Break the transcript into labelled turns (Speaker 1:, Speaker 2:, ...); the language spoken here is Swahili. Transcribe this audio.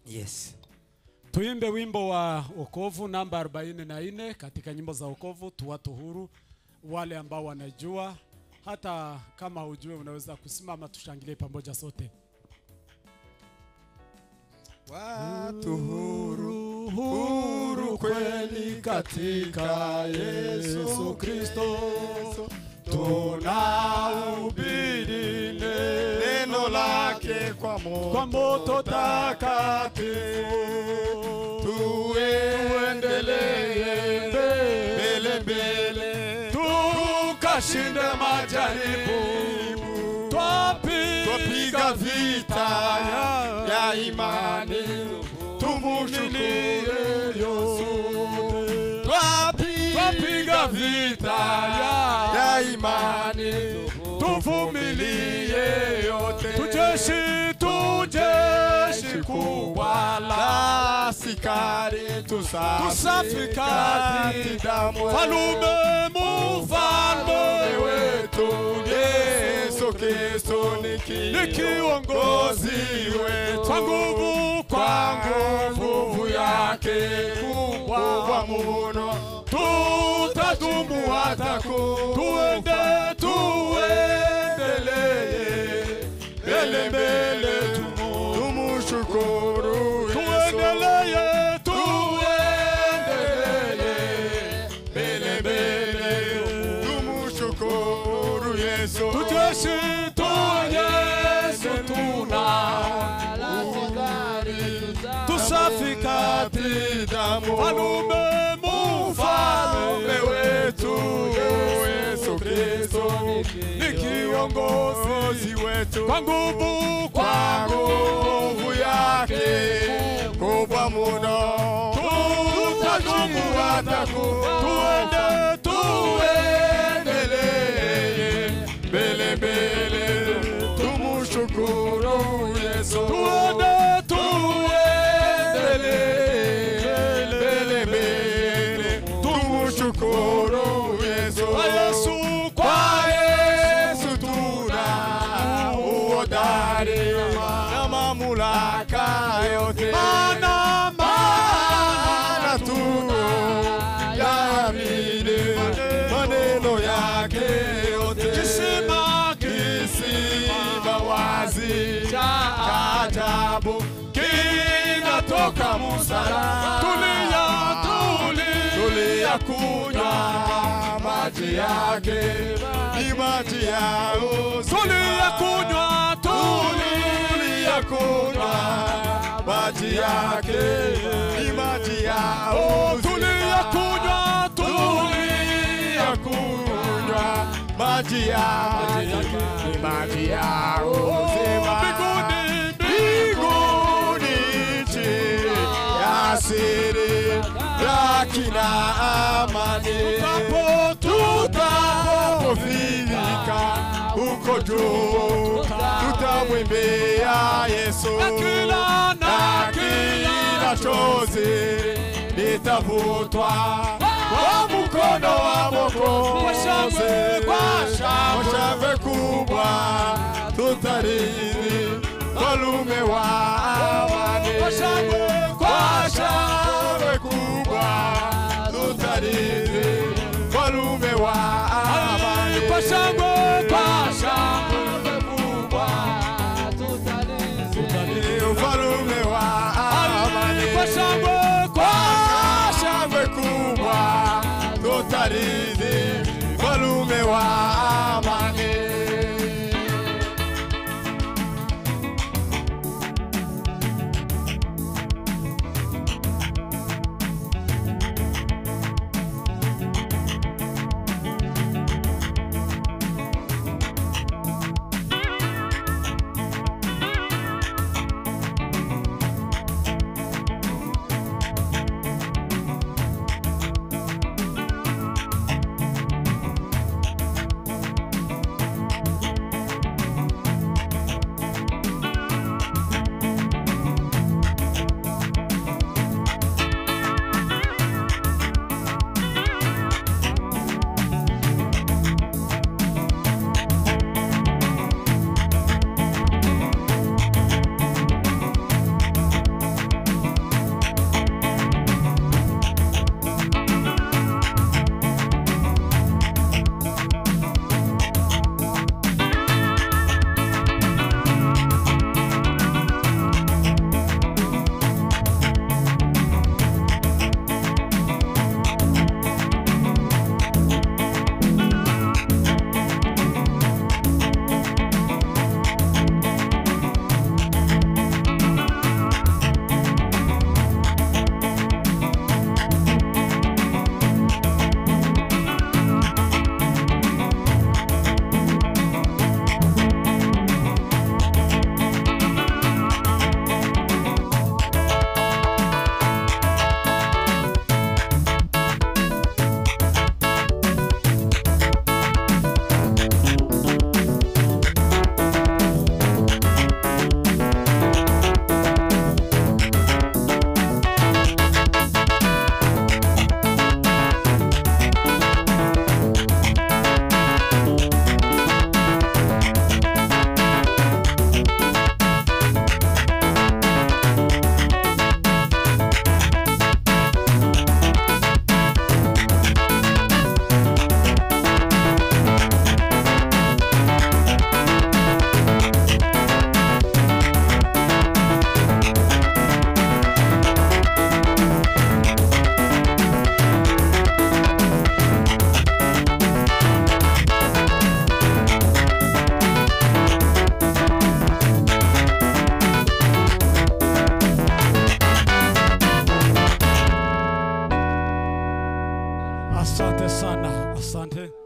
Speaker 1: Yes.
Speaker 2: Tuimbe wimbo wa wokovu namba 44 katika nyimbo za wokovu, tuwatu huru. Wale ambao wanajua, hata kama hujue unaweza kusimama tushangilie pamoja sote.
Speaker 3: Watu huru, huru kweli katika Yesu Kristo. Tunahubiri neno lake kwa moto takatifu. Tuendelee mbele, tukashinde majaribu. Twapiga vita ya imani, tumshukurie Yesu. Twapiga vita ya imani, tuvumilie yote. Tujeshi kubwa la askari, tusafi kati damu. Mfalme wetu Yesu Kristo ni kiongozi wetu. Kwa nguvu yake kubwa muno, tutadumu hata tuendelee mbele, tumshukuru Yesu. Tuendelee mbele, tumshukuru Yesu. Tujeshi tusafi kati damu. Mfalme wetu Yesu Kristo ni kiongozi wetu. Kwa nguvu yake kubwa muno, tutadumu hata tuendelee mbele, tumshukuru Yesu. Tumshukuru Yesu. Kwa Yesu tuna uhodari na mamlaka yote. Maana tu yaamini maneno yake yote. Kisima wazi cha ajabu kinatoka msalaba. Tuliyakunywa maji yake, ni maji ya uzima. Tuliyakunywa maji yake, ni maji ya uzima. Tuliyakunywa maji yake, ni maji ya uzima. Mbinguni chini ya siri lakina amani, tutapofika huko juu, tutamwimbia Yesu. Na kila chozi litavutwa kwa mkono wa Mwokozi. Kwa shangwe kubwa tutarithi ufalme wa amani. Kwa shangwe kubwa tutarithi ufalme wa amani. Kwa shangwe kubwa tutarithi ufalme wa amani. Kwa shangwe kubwa tutarithi ufalme wa amani.
Speaker 2: Asante sana, asante.